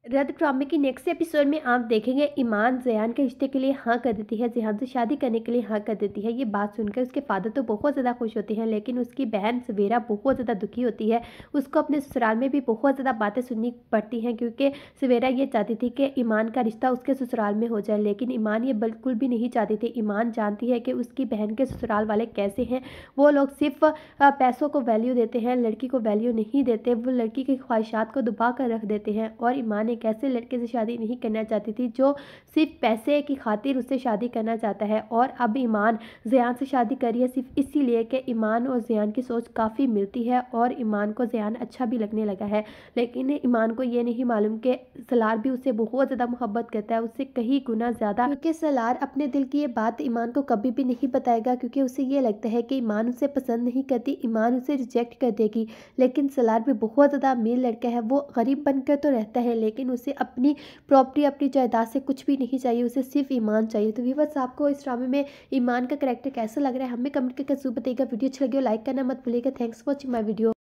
रद्द ड्रामे की नेक्स्ट एपिसोड में आप देखेंगे ईमान ज़यान के रिश्ते के लिए हाँ कर देती है, ज़यान से शादी करने के लिए हाँ कर देती है। ये बात सुनकर उसके फादर तो बहुत ज़्यादा खुश होते हैं, लेकिन उसकी बहन सवेरा बहुत ज़्यादा दुखी होती है। उसको अपने ससुराल में भी बहुत ज़्यादा बातें सुननी पड़ती हैं, क्योंकि सवेरा ये चाहती थी कि ईमान का रिश्ता उसके ससुराल में हो जाए, लेकिन ईमान ये बिल्कुल भी नहीं चाहती थी। ईमान जानती है कि उसकी बहन के ससुराल वाले कैसे हैं। वो लोग सिर्फ पैसों को वैल्यू देते हैं, लड़की को वैल्यू नहीं देते। वो लड़की की ख्वाहिशात को दबा कर रख देते हैं। और ईमान एक ऐसे लड़के से शादी नहीं करना चाहती थी जो सिर्फ पैसे की खातिर उससे शादी करना चाहता है। और अब ईमान ज़यान से शादी करी है सिर्फ इसीलिए कि ईमान और ज़यान की सोच काफ़ी मिलती है और ईमान को ज़यान अच्छा भी लगने लगा है। लेकिन ईमान को ये नहीं मालूम कि सलार भी उससे बहुत ज़्यादा मोहब्बत करता है, उससे कहीं गुना ज़्यादा, क्योंकि सलार अपने दिल की ये बात ईमान को कभी भी नहीं बताएगा, क्योंकि उसे ये लगता है कि ईमान उसे पसंद नहीं करती, ईमान उसे रिजेक्ट कर देगी। लेकिन सलार भी बहुत ज़्यादा अमीर लड़का है। वो गरीब बनकर तो रहता है, लेकिन उसे अपनी प्रॉपर्टी, अपनी जायदाद से कुछ भी नहीं चाहिए, उसे सिर्फ ईमान चाहिए। तो व्यूअर्स, आपको इस ड्रामे में ईमान का कैरेक्टर कैसा लग रहा है हमें कमेंट करके जरूर बताइएगा। वीडियो अच्छा लगे हो लाइक करना मत भूलिएगा। Thanks for watching my video.